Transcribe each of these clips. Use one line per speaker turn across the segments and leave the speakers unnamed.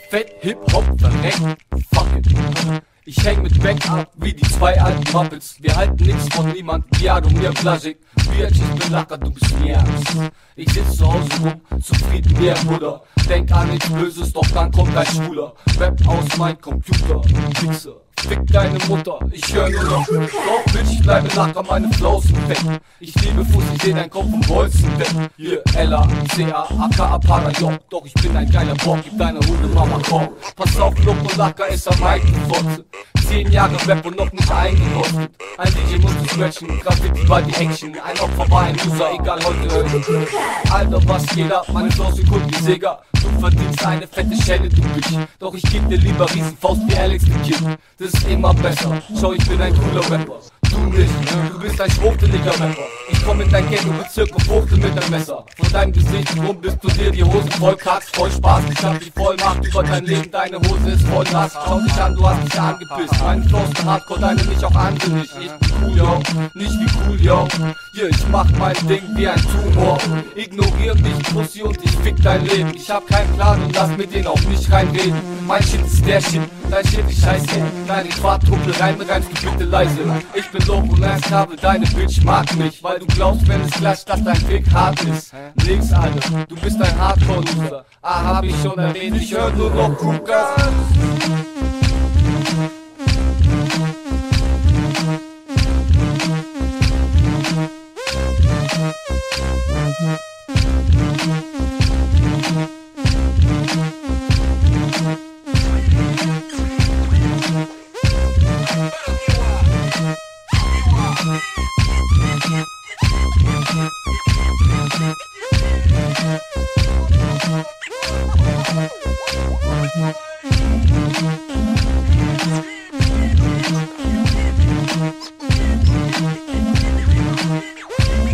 Fett, Hip-Hop, verreckt, fuck it. Ich häng mit Back ab wie die zwei alten Muppets. Wir halten nix von niemand, ja du mir Plastik. Bitch, ich bin Lacker, du bist mir ernst. Ich sitz zu Hause rum, zufrieden wie ein Buddha. Denk an nichts Böses, doch dann kommt ein Schwuler. Rap aus mein Computer, Wichser. Fick deine Mutter, ich höre nur noch. Doch Bitch, ich bleibe Lacker, meine Flows sind weg. Ich liebe Fuß, ich seh dein Kopf vom Bolzen weg. Hier, Ella, C.A., A.K.A. Parajok. Doch ich bin ein geiler Bock, gib deine Hundemama Korb. Pass auf, Club und Lacker ist am meisten Fotze. 10 Jahre Rap und noch nicht eingerostet. Ein DJ musste scratchen, Graffiti war die Action. Ein Opfer war ein Loser, egal heute höre ich. Alter, was geht ab, meine Flows sind gut wie Sega. Du verdienst eine fette Schelle, du Bitch. Doch ich geb dir lieber Riesenfaust wie Alex the Kid. Das ist immer besser, schau, ich bin ein cooler Rapper. Du nicht, du bist ein schwuchteliger Rapper. Ich komm in dein Ghetto-Bezirk und fuchtel mit deinem Messer. Von deinem Gesicht rum bist du dir die Hosen voll, kackst voll Spaß. Ich hab die Vollmacht über dein Leben, deine Hose ist voll nass. Schau dich an, du hast dich angepisst. Meine Flows sind hardcore, deine nicht auch ansinnig. Ich bin cool, yo, nicht wie cool, yo. Hier, ich mach mein Ding wie ein Tumor. Ignorier mich, Pussy, und ich fick dein Leben. Ich hab keinen Plan und lass mit denen auch nicht reinreden. Mein Shit ist der Shit, dein Shit ist scheiße. Deine Quartruppel reimst du bitte leise. Ich bin Lob und ein Kabel, deine Bitch mag mich. Weil du glaubst, wenn es klatscht, dass dein Weg hart ist. Nix, Alter, du bist ein Hardcore-Loser. Ah, hab ich schon erwähnt, ich hör nur noch Kukas.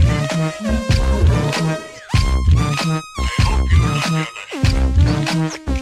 Thank you.